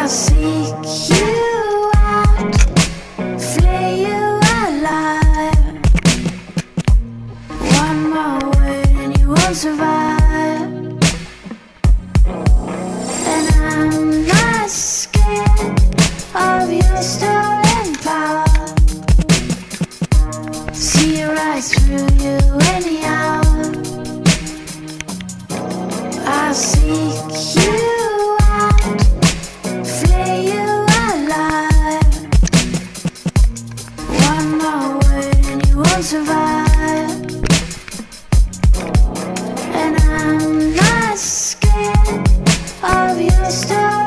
I seek you out, flay you alive. One more word and you won't survive. And I'm not scared of your stolen power. See right through you anyhow. I seek you out, flay you alive. One more word and you won't survive. And I'm not scared of your story.